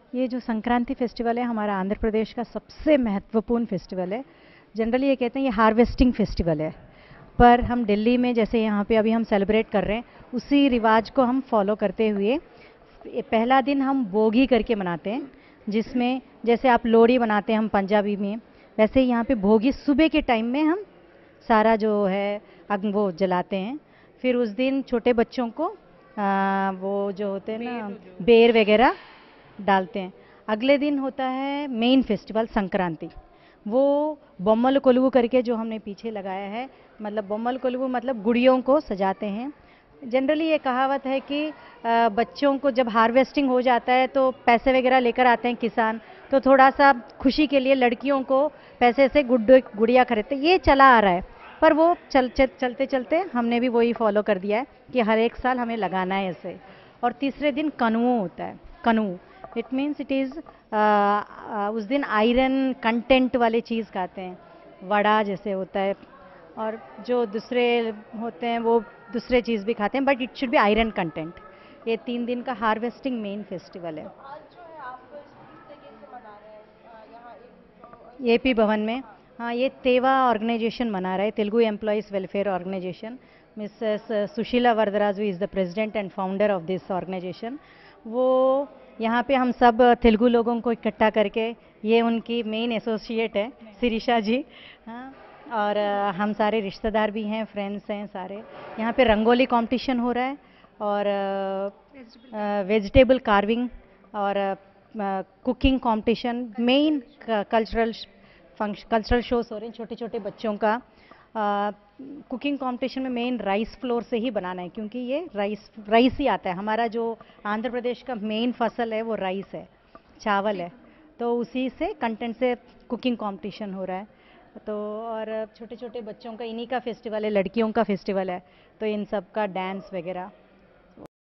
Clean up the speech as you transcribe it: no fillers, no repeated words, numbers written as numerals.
ये जो संक्रांति फेस्टिवल है हमारा आंध्र प्रदेश का सबसे महत्वपूर्ण फेस्टिवल है। जनरली ये कहते हैं ये हार्वेस्टिंग फेस्टिवल है, पर हम दिल्ली में जैसे यहाँ पे अभी हम सेलिब्रेट कर रहे हैं उसी रिवाज को हम फॉलो करते हुए पहला दिन हम बोगी करके मनाते हैं, जिसमें जैसे आप लोहड़ी बनाते हैं हम पंजाबी में, वैसे यहाँ पे भोगी सुबह के टाइम में हम सारा जो है अग वो जलाते हैं। फिर उस दिन छोटे बच्चों को वो जो होते हैं ना बेर वगैरह डालते हैं। अगले दिन होता है मेन फेस्टिवल संक्रांति। वो बोम्मल कोलुवु करके जो हमने पीछे लगाया है, मतलब बोम्मल कोलुवु मतलब गुड़ियों को सजाते हैं। जनरली ये कहावत है कि बच्चों को जब हार्वेस्टिंग हो जाता है तो पैसे वगैरह लेकर आते हैं किसान, तो थोड़ा सा खुशी के लिए लड़कियों को पैसे से गुड़िया खरीदते, ये चला आ रहा है। पर वो चलते चलते हमने भी वही फॉलो कर दिया है कि हर एक साल हमें लगाना है ऐसे। और तीसरे दिन कनुओं होता है। कनु इट मीन्स इट इज़ उस दिन आयरन कंटेंट वाले चीज़ खाते हैं, वड़ा जैसे होता है, और जो दूसरे होते हैं वो दूसरे चीज़ भी खाते हैं, but it should be iron content. ये 3 दिन का हार्वेस्टिंग मेन फेस्टिवल है। आज जो है आप किस तरीके से मना रहे हैं यहाँ एक जो एपी भवन में। हाँ, ये तेवा ऑर्गेनाइजेशन मना रहा है, Telugu employees welfare organisation. Mrs Sushila Varadaraju is the president and founder of this organisation. वो यहाँ पे हम सब तेलुगु लोगों को इकट्ठा करके, ये उनकी मेन एसोसिएट है शिरीषा जी। हाँ, और हम सारे रिश्तेदार भी हैं, फ्रेंड्स हैं सारे। यहाँ पे रंगोली कंपटीशन हो रहा है, और वेजिटेबल कार्विंग और cooking competition, main cultural shows हो रहे हैं छोटे छोटे बच्चों का। कुकिंग कंपटीशन में मेन राइस फ्लोर से ही बनाना है, क्योंकि ये राइस ही आता है। हमारा जो आंध्र प्रदेश का मेन फसल है वो राइस है, चावल है, तो उसी से कंटेंट से कुकिंग कंपटीशन हो रहा है। तो और छोटे छोटे बच्चों का इन्हीं का फेस्टिवल है, लड़कियों का फेस्टिवल है, तो इन सब का डांस वगैरह